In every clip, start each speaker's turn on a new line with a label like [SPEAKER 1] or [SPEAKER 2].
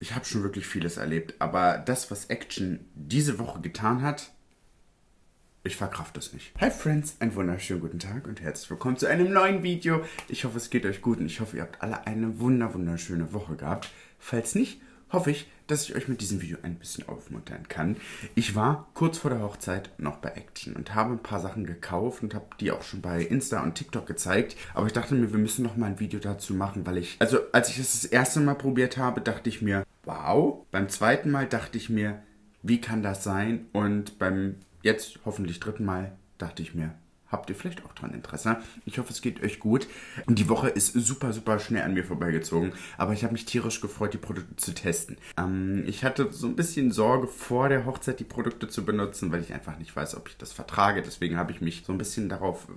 [SPEAKER 1] Ich habe schon wirklich vieles erlebt, aber das, was Action diese Woche getan hat, ich verkrafte es nicht. Hi Friends, einen wunderschönen guten Tag und herzlich willkommen zu einem neuen Video. Ich hoffe, es geht euch gut und ich hoffe, ihr habt alle eine wunderschöne Woche gehabt. Falls nicht, hoffe ich, dass ich euch mit diesem Video ein bisschen aufmuntern kann. Ich war kurz vor der Hochzeit noch bei Action und habe ein paar Sachen gekauft und habe die auch schon bei Insta und TikTok gezeigt. Aber ich dachte mir, wir müssen noch mal ein Video dazu machen, weil als ich das erste Mal probiert habe, dachte ich mir, wow. Beim zweiten Mal dachte ich mir, wie kann das sein? Und beim jetzt hoffentlich dritten Mal dachte ich mir, habt ihr vielleicht auch dran Interesse? Ich hoffe, es geht euch gut. Und die Woche ist super schnell an mir vorbeigezogen. Aber ich habe mich tierisch gefreut, die Produkte zu testen. Ich hatte so ein bisschen Sorge, vor der Hochzeit die Produkte zu benutzen, weil ich einfach nicht weiß, ob ich das vertrage. Deswegen habe ich mich so ein bisschen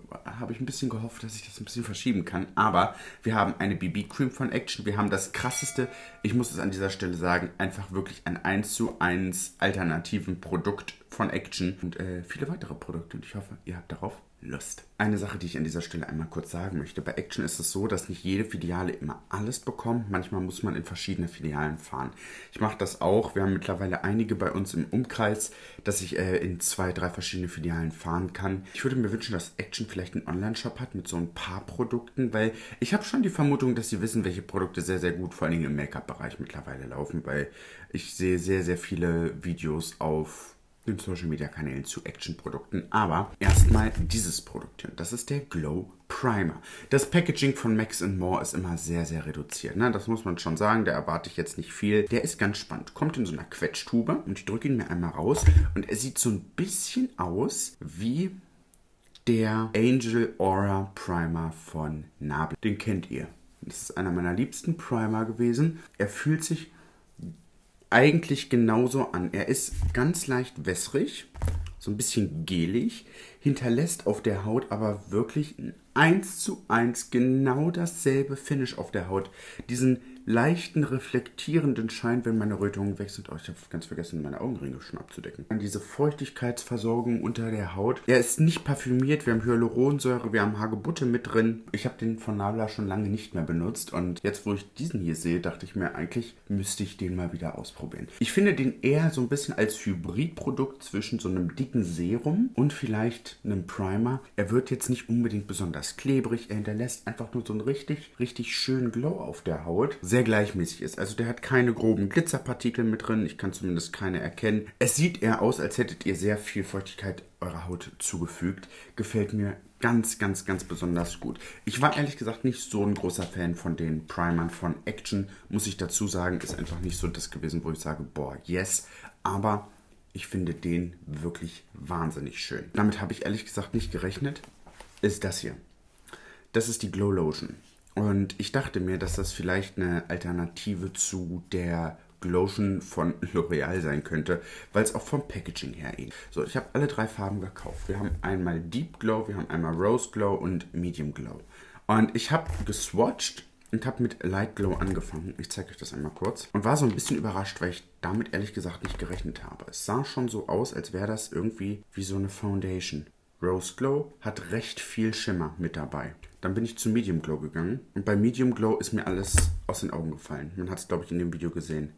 [SPEAKER 1] gehofft, dass ich das ein bisschen verschieben kann. Aber wir haben eine BB-Cream von Action. Wir haben das krasseste, ich muss es an dieser Stelle sagen, einfach wirklich ein 1:1 alternativen Produkt von Action und viele weitere Produkte. Und ich hoffe, ihr habt darauf Lust. Eine Sache, die ich an dieser Stelle einmal kurz sagen möchte. Bei Action ist es so, dass nicht jede Filiale immer alles bekommt. Manchmal muss man in verschiedene Filialen fahren. Ich mache das auch. Wir haben mittlerweile einige bei uns im Umkreis, dass ich in 2, 3 verschiedene Filialen fahren kann. Ich würde mir wünschen, dass Action vielleicht einen Online-Shop hat mit so ein paar Produkten, weil ich habe schon die Vermutung, dass sie wissen, welche Produkte sehr gut, vor allem im Make-up-Bereich mittlerweile laufen, weil ich sehe sehr viele Videos auf den Social Media Kanälen zu Action-Produkten. Aber erstmal dieses Produkt hier. Das ist der Glow Primer. Das Packaging von Max More ist immer sehr reduziert. Ne? Das muss man schon sagen. Da erwarte ich jetzt nicht viel. Der ist ganz spannend. Kommt in so einer Quetschtube und ich drücke ihn mir einmal raus. Und er sieht so ein bisschen aus wie der Angel Aura Primer von Nabla. Den kennt ihr. Das ist einer meiner liebsten Primer gewesen. Er fühlt sich eigentlich genauso an. Er ist ganz leicht wässrig, so ein bisschen gelig, hinterlässt auf der Haut aber wirklich 1:1 genau dasselbe Finish auf der Haut. Diesen leichten, reflektierenden Schein, wenn meine Rötungen weg sind. Oh, ich habe ganz vergessen, meine Augenringe schon abzudecken. Diese Feuchtigkeitsversorgung unter der Haut. Er ist nicht parfümiert, wir haben Hyaluronsäure, wir haben Hagebutte mit drin. Ich habe den von Nabla schon lange nicht mehr benutzt und jetzt, wo ich diesen hier sehe, dachte ich mir, eigentlich müsste ich den mal wieder ausprobieren. Ich finde den eher so ein bisschen als Hybridprodukt zwischen so einem dicken Serum und vielleicht einem Primer. Er wird jetzt nicht unbedingt besonders klebrig, er hinterlässt einfach nur so einen richtig schönen Glow auf der Haut. Sehr gleichmäßig ist. Also der hat keine groben Glitzerpartikel mit drin. Ich kann zumindest keine erkennen. Es sieht eher aus, als hättet ihr sehr viel Feuchtigkeit eurer Haut zugefügt. Gefällt mir ganz besonders gut. Ich war ehrlich gesagt nicht so ein großer Fan von den Primern von Action. Muss ich dazu sagen, ist einfach nicht so das gewesen, wo ich sage, boah, yes. Aber ich finde den wirklich wahnsinnig schön. Damit habe ich ehrlich gesagt nicht gerechnet. Ist das hier. Das ist die Glow Lotion. Und ich dachte mir, dass das vielleicht eine Alternative zu der Glotion von L'Oreal sein könnte, weil es auch vom Packaging her ähnlich ist. So, ich habe alle 3 Farben gekauft. Wir haben einmal Deep Glow, wir haben einmal Rose Glow und Medium Glow. Und ich habe geswatcht und habe mit Light Glow angefangen. Ich zeige euch das einmal kurz. Und war so ein bisschen überrascht, weil ich damit ehrlich gesagt nicht gerechnet habe. Es sah schon so aus, als wäre das irgendwie wie so eine Foundation. Rose Glow hat recht viel Schimmer mit dabei. Dann bin ich zu Medium Glow gegangen und bei Medium Glow ist mir alles aus den Augen gefallen. Man hat es, glaube ich, in dem Video gesehen.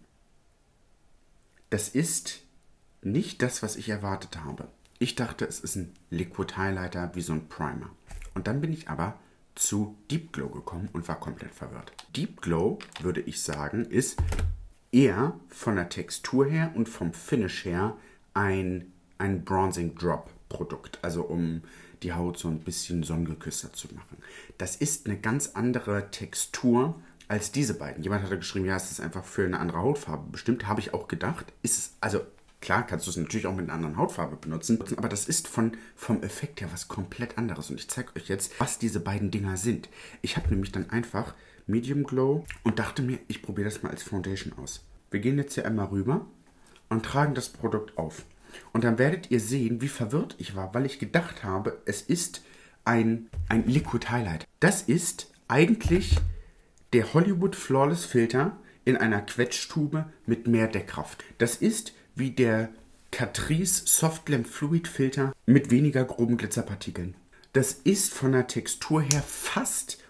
[SPEAKER 1] Das ist nicht das, was ich erwartet habe. Ich dachte, es ist ein Liquid Highlighter wie so ein Primer. Und dann bin ich aber zu Deep Glow gekommen und war komplett verwirrt. Deep Glow, würde ich sagen, ist eher von der Textur her und vom Finish her ein Bronzing Drop Produkt, also um die Haut so ein bisschen sonnengeküsster zu machen. Das ist eine ganz andere Textur als diese beiden. Jemand hatte geschrieben, ja, es ist einfach für eine andere Hautfarbe bestimmt. Habe ich auch gedacht. Ist es, also klar kannst du es natürlich auch mit einer anderen Hautfarbe benutzen, aber das ist vom Effekt her was komplett anderes. Und ich zeige euch jetzt, was diese beiden Dinger sind. Ich habe nämlich dann einfach Medium Glow und dachte mir, ich probiere das mal als Foundation aus. Wir gehen jetzt hier einmal rüber und tragen das Produkt auf. Und dann werdet ihr sehen, wie verwirrt ich war, weil ich gedacht habe, es ist ein Liquid Highlight. Das ist eigentlich der Hollywood Flawless Filter in einer Quetschtube mit mehr Deckkraft. Das ist wie der Catrice Soft Glam Fluid Filter mit weniger groben Glitzerpartikeln. Das ist von der Textur her fast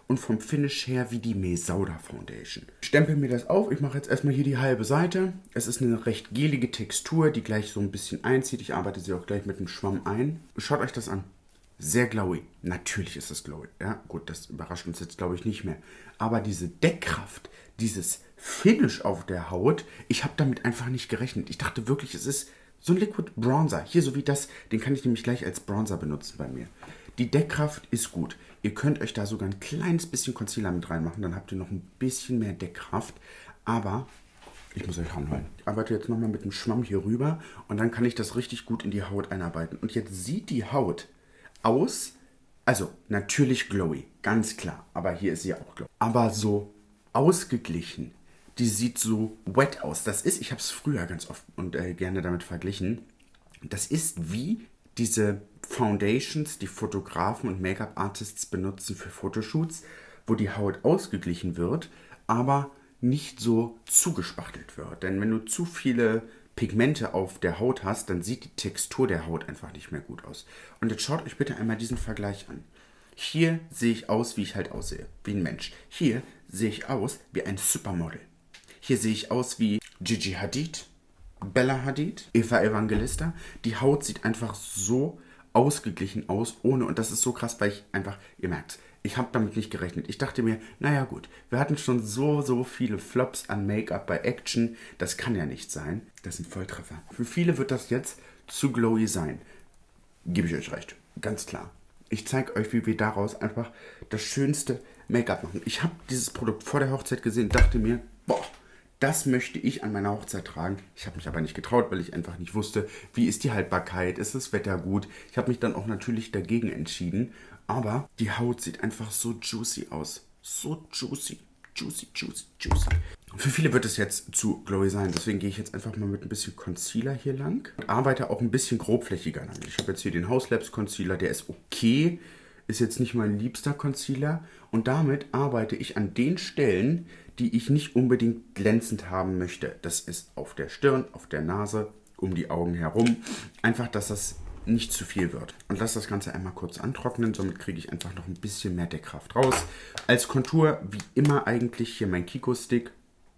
[SPEAKER 1] und vom Finish her wie die Mesauda Foundation. Ich stempel mir das auf. Ich mache jetzt erstmal hier die halbe Seite. Es ist eine recht gelige Textur, die gleich so ein bisschen einzieht. Ich arbeite sie auch gleich mit dem Schwamm ein. Schaut euch das an. Sehr glowy. Natürlich ist es glowy. Ja, gut, das überrascht uns jetzt, glaube ich, nicht mehr. Aber diese Deckkraft, dieses Finish auf der Haut, ich habe damit einfach nicht gerechnet. Ich dachte wirklich, es ist so ein Liquid Bronzer. Hier so wie das, den kann ich nämlich gleich als Bronzer benutzen bei mir. Die Deckkraft ist gut. Ihr könnt euch da sogar ein kleines bisschen Concealer mit reinmachen. Dann habt ihr noch ein bisschen mehr Deckkraft. Aber ich muss euch ranholen. Ich arbeite jetzt nochmal mit dem Schwamm hier rüber. Und dann kann ich das richtig gut in die Haut einarbeiten. Und jetzt sieht die Haut aus, also natürlich glowy, ganz klar, aber hier ist sie auch glowy. Aber so ausgeglichen, die sieht so wet aus. Das ist, ich habe es früher ganz oft und gerne damit verglichen, das ist wie diese Foundations, die Fotografen und Make-up-Artists benutzen für Fotoshoots, wo die Haut ausgeglichen wird, aber nicht so zugespachtelt wird. Denn wenn du zu viele Pigmente auf der Haut hast, dann sieht die Textur der Haut einfach nicht mehr gut aus. Und jetzt schaut euch bitte einmal diesen Vergleich an. Hier sehe ich aus, wie ich halt aussehe, wie ein Mensch. Hier sehe ich aus wie ein Supermodel. Hier sehe ich aus wie Gigi Hadid, Bella Hadid, Eva Evangelista. Die Haut sieht einfach so ausgeglichen aus, ohne, und das ist so krass, weil ich einfach, ihr merkt, ich habe damit nicht gerechnet. Ich dachte mir, naja gut, wir hatten schon so viele Flops an Make-up bei Action. Das kann ja nicht sein. Das sind Volltreffer. Für viele wird das jetzt zu glowy sein. Gebe ich euch recht. Ganz klar. Ich zeige euch, wie wir daraus einfach das schönste Make-up machen. Ich habe dieses Produkt vor der Hochzeit gesehen und dachte mir, boah, das möchte ich an meiner Hochzeit tragen. Ich habe mich aber nicht getraut, weil ich einfach nicht wusste, wie ist die Haltbarkeit, ist das Wetter gut. Ich habe mich dann auch natürlich dagegen entschieden. Aber die Haut sieht einfach so juicy aus. So juicy. Juicy, juicy, juicy. Für viele wird es jetzt zu glowy sein. Deswegen gehe ich jetzt einfach mal mit ein bisschen Concealer hier lang. Und arbeite auch ein bisschen grobflächiger damit. Ich habe jetzt hier den House Labs Concealer. Der ist okay. Ist jetzt nicht mein liebster Concealer. Und damit arbeite ich an den Stellen, die ich nicht unbedingt glänzend haben möchte. Das ist auf der Stirn, auf der Nase, um die Augen herum. Einfach, dass das nicht zu viel wird. Und lasse das Ganze einmal kurz antrocknen. Somit kriege ich einfach noch ein bisschen mehr Deckkraft raus. Als Kontur, wie immer eigentlich, hier mein Kiko-Stick.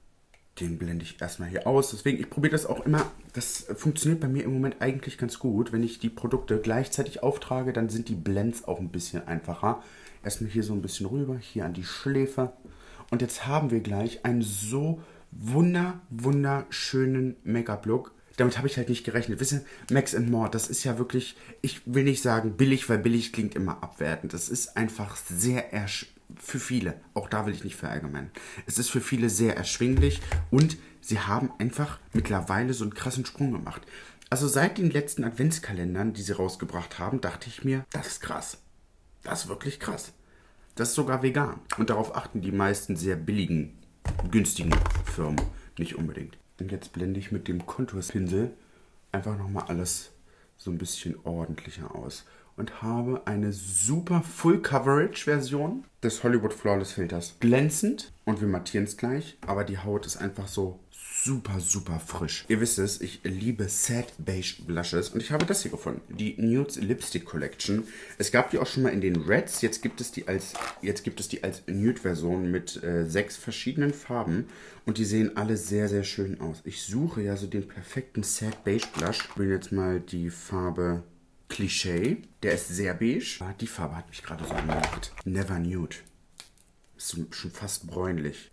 [SPEAKER 1] Den blende ich erstmal hier aus. Deswegen, ich probiere das auch immer. Das funktioniert bei mir im Moment eigentlich ganz gut. Wenn ich die Produkte gleichzeitig auftrage, dann sind die Blends auch ein bisschen einfacher. Erstmal hier so ein bisschen rüber, hier an die Schläfe. Und jetzt haben wir gleich einen so wunderschönen Make-up-Look. Damit habe ich halt nicht gerechnet. Wisst ihr, Max More, das ist ja wirklich, ich will nicht sagen billig, weil billig klingt immer abwertend. Das ist einfach sehr für viele, auch da will ich nicht verallgemeinern. Es ist für viele sehr erschwinglich und sie haben einfach mittlerweile so einen krassen Sprung gemacht. Also seit den letzten Adventskalendern, die sie rausgebracht haben, dachte ich mir, das ist krass. Das ist wirklich krass. Das ist sogar vegan. Und darauf achten die meisten sehr billigen, günstigen Firmen nicht unbedingt. Und jetzt blende ich mit dem Konturpinsel einfach nochmal alles so ein bisschen ordentlicher aus. Und habe eine super Full-Coverage-Version des Hollywood Flawless Filters. Glänzend und wir mattieren es gleich, aber die Haut ist einfach so super frisch. Ihr wisst es, ich liebe Sad Beige Blushes und ich habe das hier gefunden. Die Nudes Lipstick Collection. Es gab die auch schon mal in den Reds, jetzt gibt es die als Nude-Version mit 6 verschiedenen Farben und die sehen alle sehr schön aus. Ich suche ja so den perfekten Sad Beige Blush. Ich will jetzt mal die Farbe Cliché. Der ist sehr beige. Die Farbe hat mich gerade so angemacht. Never Nude. Ist schon fast bräunlich.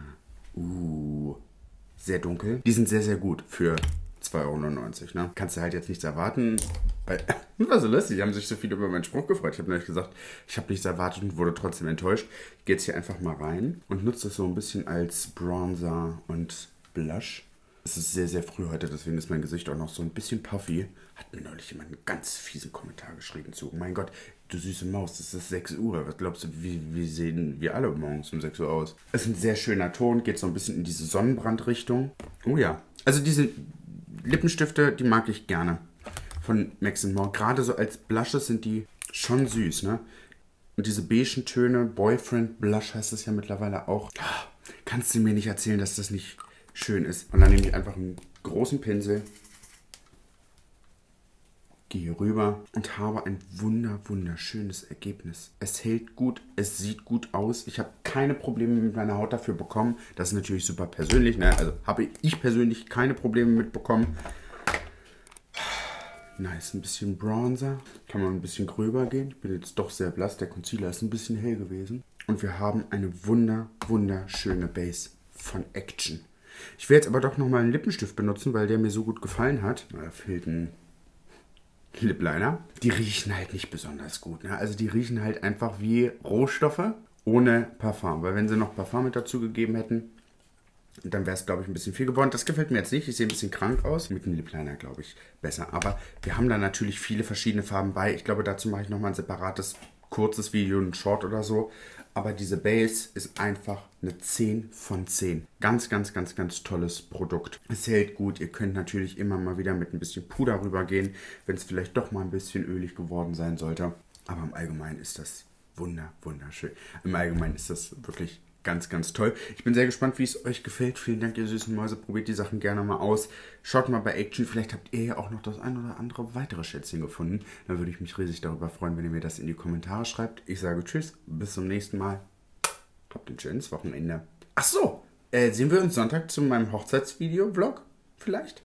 [SPEAKER 1] Sehr dunkel. Die sind sehr gut für 2,99 €. Ne? Kannst du halt jetzt nichts erwarten. Weil, war so lustig, die haben sich so viel über meinen Spruch gefreut. Ich habe nämlich gesagt, ich habe nichts erwartet und wurde trotzdem enttäuscht. Ich gehe jetzt hier einfach mal rein und nutze das so ein bisschen als Bronzer und Blush. Es ist sehr früh heute, deswegen ist mein Gesicht auch noch so ein bisschen puffy. Hat mir neulich jemand einen ganz fiesen Kommentar geschrieben zu. Mein Gott, du süße Maus, es ist 6 Uhr. Was glaubst du, wie sehen wir alle morgens um 6 Uhr aus? Es ist ein sehr schöner Ton, geht so ein bisschen in diese Sonnenbrandrichtung. Oh ja, also diese Lippenstifte, die mag ich gerne von Max More. Gerade so als Blushes sind die schon süß, ne? Und diese beigen Töne, Boyfriend Blush heißt es ja mittlerweile auch. Kannst du mir nicht erzählen, dass das nicht schön ist. Und dann nehme ich einfach einen großen Pinsel, gehe gehe hier rüber und habe ein wunderschönes Ergebnis. Es hält gut, es sieht gut aus. Ich habe keine Probleme mit meiner Haut dafür bekommen. Das ist natürlich super persönlich, ne? Also habe ich persönlich keine Probleme mitbekommen. Nice, ein bisschen Bronzer. Kann man ein bisschen gröber gehen. Ich bin jetzt doch sehr blass. Der Concealer ist ein bisschen hell gewesen. Und wir haben eine wunderschöne Base von Action. Ich werde jetzt aber doch nochmal einen Lippenstift benutzen, weil der mir so gut gefallen hat. Da fehlt ein Lip Liner. Die riechen halt nicht besonders gut. Ne? Also die riechen halt einfach wie Rohstoffe ohne Parfum. Weil wenn sie noch Parfum mit dazu gegeben hätten, dann wäre es, glaube ich, ein bisschen viel geworden. Das gefällt mir jetzt nicht. Ich sehe ein bisschen krank aus. Mit dem Lip Liner, glaube ich, besser. Aber wir haben da natürlich viele verschiedene Farben bei. Ich glaube, dazu mache ich nochmal ein separates, kurzes Video, ein Short oder so. Aber diese Base ist einfach eine 10 von 10. Ganz tolles Produkt. Es hält gut. Ihr könnt natürlich immer mal wieder mit ein bisschen Puder rübergehen, wenn es vielleicht doch mal ein bisschen ölig geworden sein sollte. Aber im Allgemeinen ist das wunderschön. Im Allgemeinen ist das wirklich ganz toll. Ich bin sehr gespannt, wie es euch gefällt. Vielen Dank, ihr süßen Mäuse. Probiert die Sachen gerne mal aus. Schaut mal bei Action. Vielleicht habt ihr ja auch noch das ein oder andere weitere Schätzchen gefunden. Dann würde ich mich riesig darüber freuen, wenn ihr mir das in die Kommentare schreibt. Ich sage tschüss. Bis zum nächsten Mal. Habt ein schönes Wochenende. Ach so. Sehen wir uns Sonntag zu meinem Hochzeitsvideo-Vlog? Vielleicht?